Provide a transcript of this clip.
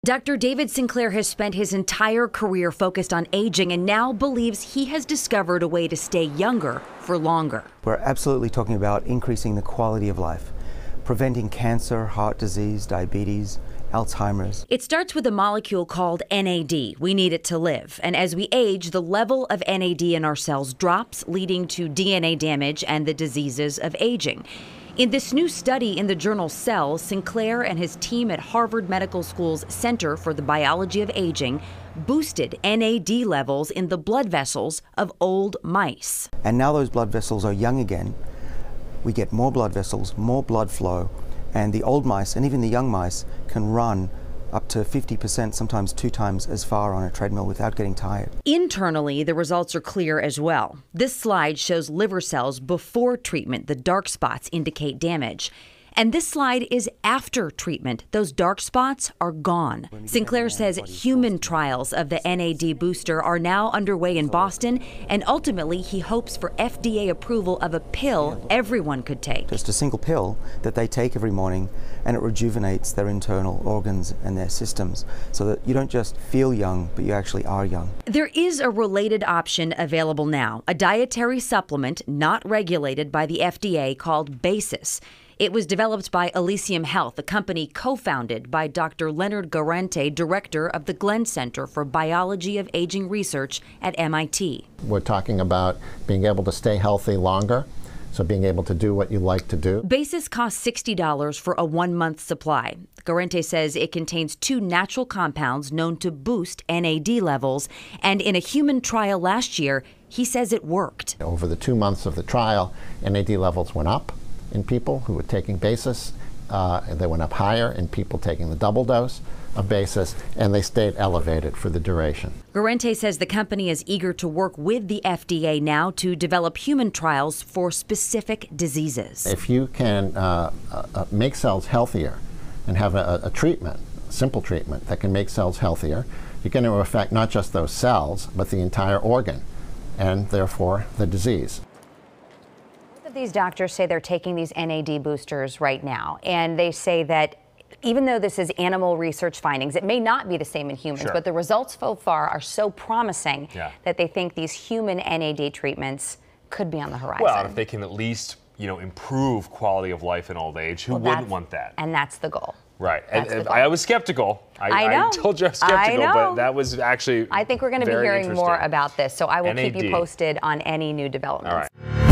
Dr. David Sinclair has spent his entire career focused on aging and now believes he has discovered a way to stay younger for longer. We're absolutely talking about increasing the quality of life, preventing cancer, heart disease, diabetes, Alzheimer's. It starts with a molecule called NAD. We need it to live. And as we age, the level of NAD in our cells drops, leading to DNA damage and the diseases of aging. In this new study in the journal Cell, Sinclair and his team at Harvard Medical School's Center for the Biology of Aging boosted NAD levels in the blood vessels of old mice. And now those blood vessels are young again. We get more blood vessels, more blood flow, and the old mice and even the young mice can run up to 50%, sometimes 2 times as far on a treadmill without getting tired. Internally, the results are clear as well. This slide shows liver cells before treatment. The dark spots indicate damage. And this slide is after treatment. Those dark spots are gone. Sinclair says human trials of the NAD booster are now underway in Boston, and ultimately he hopes for FDA approval of a pill everyone could take. Just a single pill that they take every morning, and it rejuvenates their internal organs and their systems so that you don't just feel young, but you actually are young. There is a related option available now, a dietary supplement not regulated by the FDA called Basis. It was developed by Elysium Health, a company co-founded by Dr. Leonard Garante, director of the Glenn Center for Biology of Aging Research at MIT. We're talking about being able to stay healthy longer, so being able to do what you like to do. Basis costs $60 for a 1-month supply. Garante says it contains 2 natural compounds known to boost NAD levels, and in a human trial last year, he says it worked. Over the 2 months of the trial, NAD levels went up in people who were taking Basis. They went up higher in people taking the double dose of Basis, and they stayed elevated for the duration. Garante says the company is eager to work with the FDA now to develop human trials for specific diseases. If you can make cells healthier and have a treatment, a simple treatment that can make cells healthier, you're going to affect not just those cells, but the entire organ, and therefore the disease. These doctors say they're taking these NAD boosters right now, and they say that even though this is animal research findings, it may not be the same in humans, Sure. but the results so far are so promising that they think these human NAD treatments could be on the horizon. Well, if they can at least, improve quality of life in old age, who wouldn't want that? And that's the goal. Right. And I was skeptical. I know. I told you I was skeptical, but that was actually I think we're going to be hearing more about this, so I will keep you posted on any new developments. All right.